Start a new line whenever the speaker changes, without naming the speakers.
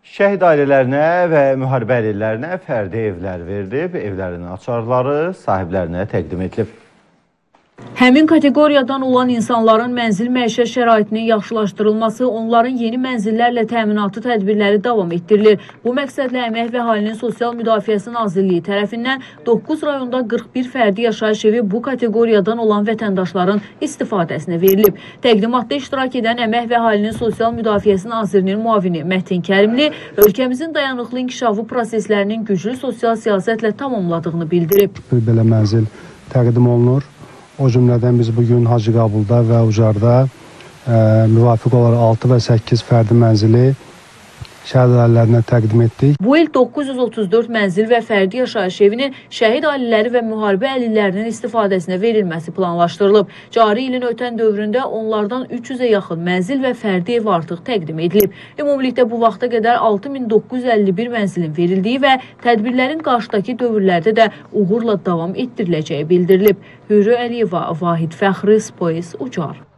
Şəhid ailələrinə və müharibə əlillərinə fərdi evlər verilib, evlərin açarları sahiblərinə təqdim edilib.
Həmin kateqoriyadan olan insanların mənzil məişət şəraitinin yaxşılaşdırılması, onların yeni mənzillərlə təminatı tədbirləri davam etdirilir. Bu məqsədlə Əmək və Əhalinin Sosial Müdafiəsi Nazirliyi tərəfindən 9 rayonda 41 fərdi yaşayış evi bu kateqoriyadan olan vətəndaşların istifadəsinə verilib. Təqdimatda iştirak edən Əmək və Əhalinin Sosial Müdafiəsi Nazirinin müavini Mətin Kərimli ölkəmizin dayanıqlı inkişafı proseslərinin güclü sosial siyasətlə tamamladığını bildirib.
Belə mənzil təqdim olunur. O cümlədən biz bugün Hacıqabulda və Ucarda müvafiq olaraq 6 və 8 fərdi mənzili şəhid ailələrinə təqdim etdik.
Bu il 934 mənzil və fərdi yaşayış evinin şəhid ailələri və müharibə əlillərinin istifadəsinə verilməsi planlaşdırılıb. Cari ilin ötən dövründə onlardan 300-ə yaxın mənzil və fərdi ev artıq təqdim edilib. Ümumilikdə bu vaxta qədər 6951 mənzilin verildiyi və tədbirlərin qarşıdakı dövrlərdə də uğurla davam etdiriləcəyi bildirilib. Hürrü Əliyeva, Vahid Fəxri, Spois, Ucar.